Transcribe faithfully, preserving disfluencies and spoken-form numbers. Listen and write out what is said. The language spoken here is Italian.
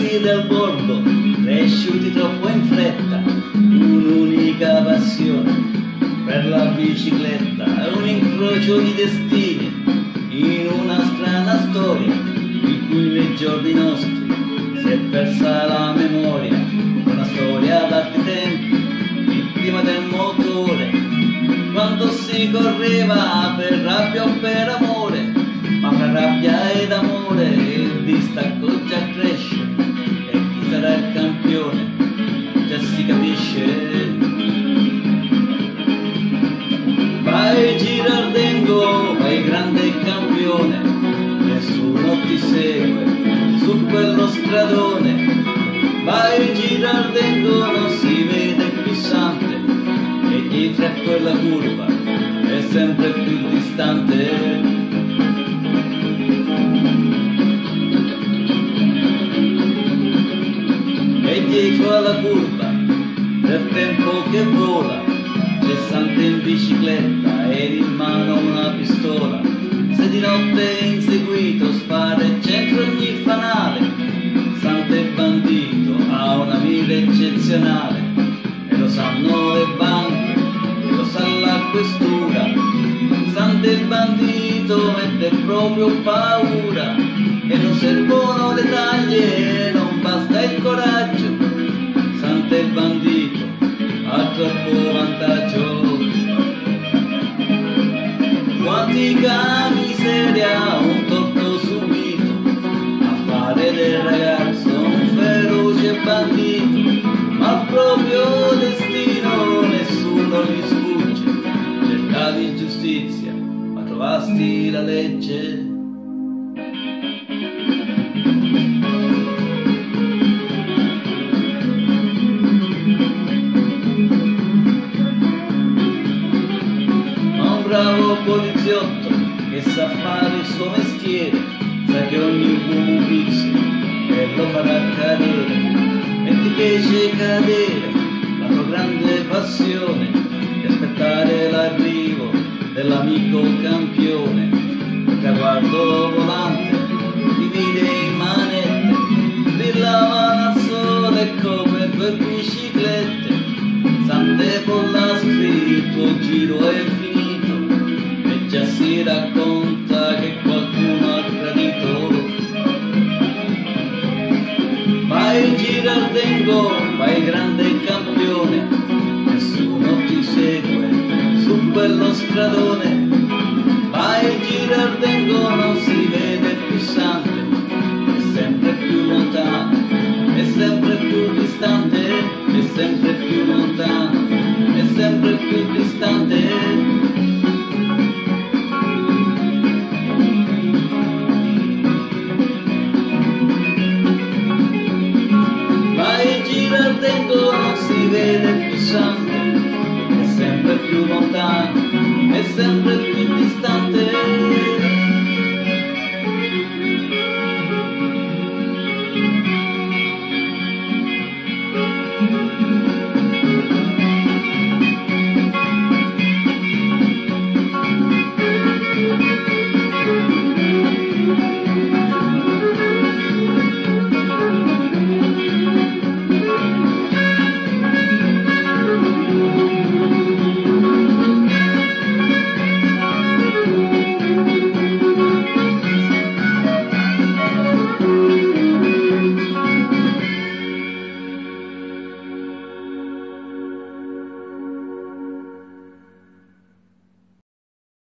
ragazzi del borgo, cresciuti troppo in fretta, un'unica passione per la bicicletta, è un incrocio di destini in una strana storia in cui nei giorni nostri si è persa la memoria. Una storia d'altri tempi, prima del motore, quando si correva per rabbia o per amore, ma fra rabbia ed amore il distacco già cresce e chi sarà il campione già si capisce. Vai Girardengo, vai grande campione, nessuno ti segue su quello stradone. Vai Girardengo, non si vede più Sante e dietro a quella curva è sempre più distante. E dietro alla curva del tempo che vola c'è Sante in bicicletta ed in mano una pistola. Se di notte è inseguito spara e centro ogni fanale. Sante bandito ha una mira eccezionale e lo sanno le banche e lo sa la questura. Sante il bandito mette proprio paura e non servono le taglie, non basta il coraggio. Sante il bandito ha troppo vantaggio. Quantica miseria, un torto subito a fare del ragazzo un feroce bandito, ma il proprio destino nessuno gli sfugge. Cercavi giustizia, ma trovasti la legge. Bravo poliziotto che sa fare il suo mestiere, sa che ogni uomo pizzi e lo farà cadere, e ti fece cadere la tua grande passione di aspettare l'arrivo dell'amico campione. Il traguardo volante ti vide in manette, brillavano al sole come due biciclette. Sante Pollastri, il tuo giro è finito, già si racconta che qualcuno ha tradito. Vai Girardengo, vai grande campione, nessuno ti segue su quello stradone. Vai Girardengo, non si vede più Sante, è sempre più lontano, è sempre più distante, è sempre più lontano, è sempre più distante. Girardengo, non si vede più Sante, è sempre più lontano, è sempre più